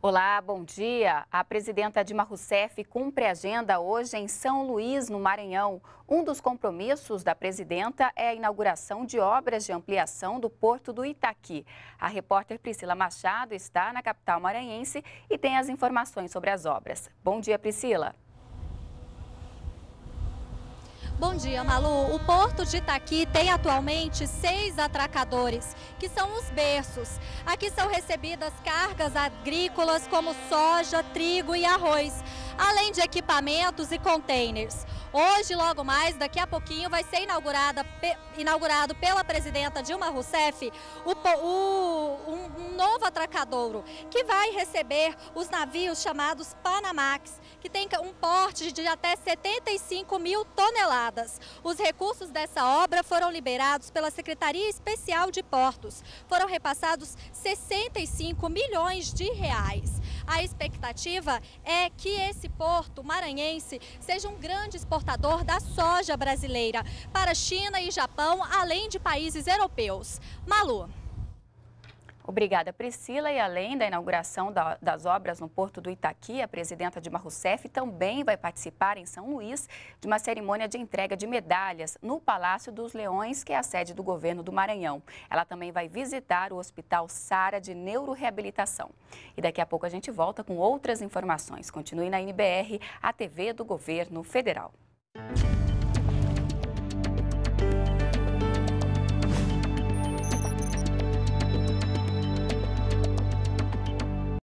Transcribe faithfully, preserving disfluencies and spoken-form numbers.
Olá, bom dia. A presidenta Dilma Rousseff cumpre agenda hoje em São Luís, no Maranhão. Um dos compromissos da presidenta é a inauguração de obras de ampliação do Porto do Itaqui. A repórter Priscila Machado está na capital maranhense e tem as informações sobre as obras. Bom dia, Priscila. Bom dia, Malu. O Porto de Itaqui tem atualmente seis atracadores, que são os berços. Aqui são recebidas cargas agrícolas como soja, trigo e arroz, além de equipamentos e containers. Hoje, logo mais, daqui a pouquinho, vai ser inaugurada, inaugurado pela presidenta Dilma Rousseff o, o, um, um novo atracadouro, que vai receber os navios chamados Panamax, que tem um porte de até setenta e cinco mil toneladas. Os recursos dessa obra foram liberados pela Secretaria Especial de Portos. Foram repassados sessenta e cinco milhões de reais. A expectativa é que esse porto maranhense seja um grande exportador da soja brasileira para China e Japão, além de países europeus. Malu. Obrigada, Priscila. E além da inauguração da, das obras no Porto do Itaqui, a presidenta Dilma Rousseff também vai participar em São Luís de uma cerimônia de entrega de medalhas no Palácio dos Leões, que é a sede do governo do Maranhão. Ela também vai visitar o Hospital Sara de Neuroreabilitação. E daqui a pouco a gente volta com outras informações. Continue na N B R, a T V do Governo Federal.